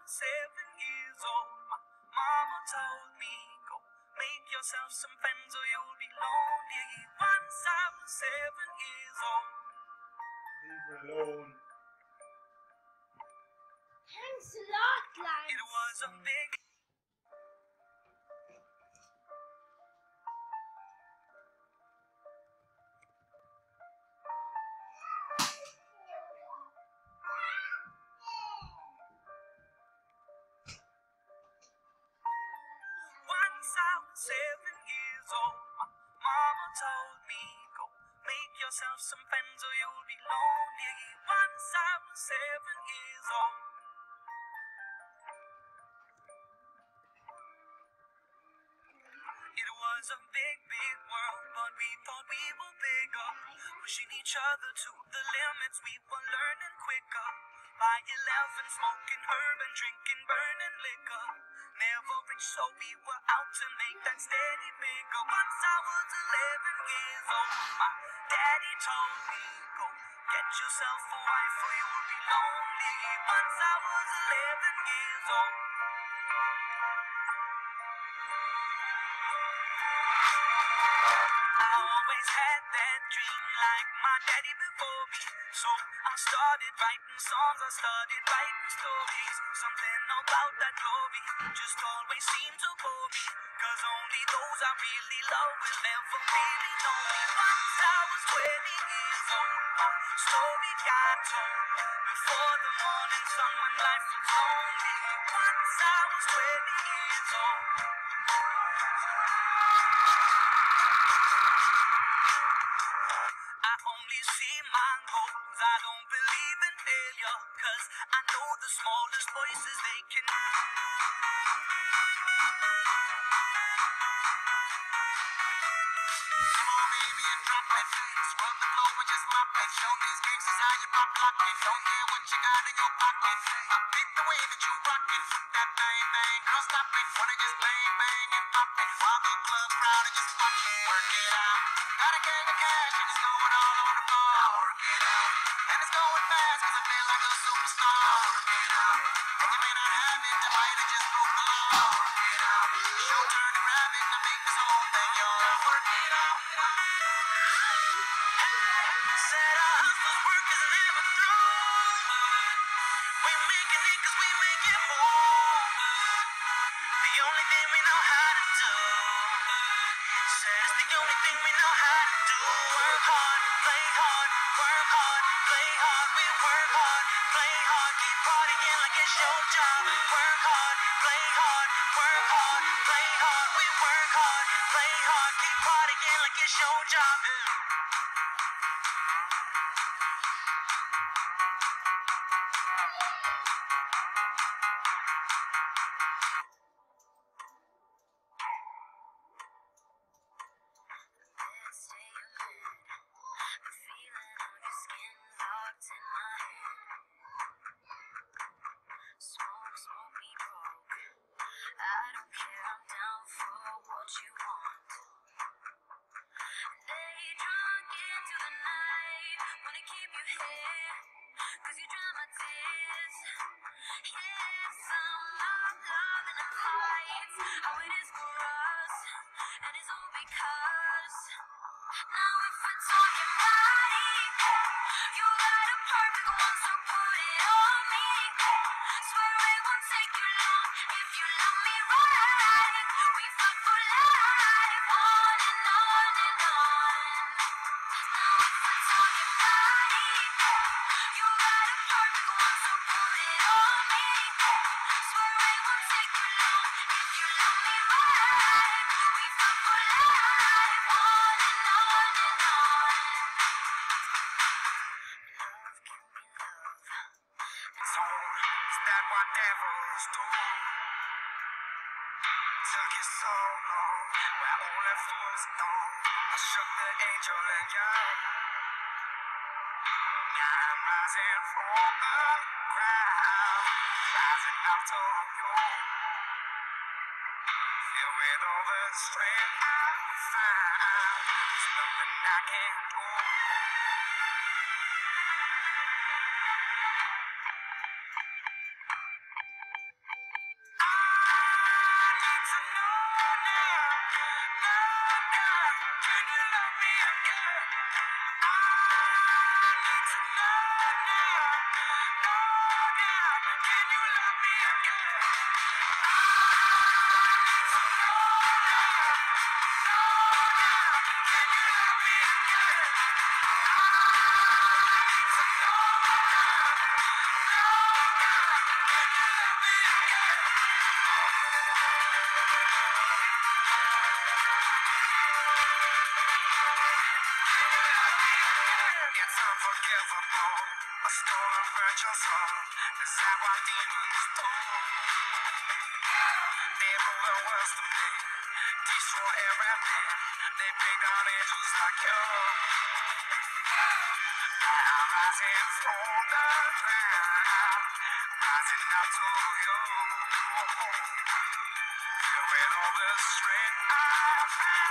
7 years old, my mama told me, go make yourself some friends or you'll be lonely. Once I was 7 years old. Leave her alone. Thanks a lot, lads. It was a big... Once I was 7 years old, my mama told me, go make yourself some friends or you'll be lonely. Once I was 7 years old. It was a big, big world, but we thought we were bigger. Pushing each other to the limits, we were learning quicker. By 11, smoking herb and drinking burning liquor. Never rich, so we were out to make that steady figure. Once I was 11 years old, my daddy told me, go get yourself a wife or you'll be lonely. Once I was 11 years old. I always had that dream like my daddy before me. So I started writing songs, I started writing stories. Something about that glory just always seemed to bore me. Cause only those I really love will ever really know me. Once I was 20 years old, my story got told. Before the morning sun when life was lonely. Once I was 20 years old. I only see my goals, I don't believe in failure. Cause I know the smallest voices, they can come on baby and drop it. Scrub the floor and just mop it. Show these gangsters how you pop lock it. Don't care what you got in your pocket. I beat the way that you rock it. That bang bang, girl stop it. Wanna just bang bang and pop it. While the club crowd and just pop it. Work it out. Got a gang of cash and it's going all over the bar. I work it out. And it's going fast cause I feel like a superstar. I work it out. And you may not have it, you might have just broke the law. I work it out. Show turn to grab it to make this whole thing yours. I work it out. Said our hustle's work is never through. We making it cause we make it move. The only thing we know how to do. Said it's the only thing we know how to do. Work hard, play hard, work hard, play hard. We work hard, play hard, keep partying like it's your job. Work hard, play hard, work hard, play hard. We work hard, play hard, keep partying like it's your job. the worst of me. Destroy everything. They bring down angels like you. I'm rising from the ground, rising up to you. With all the strength I have.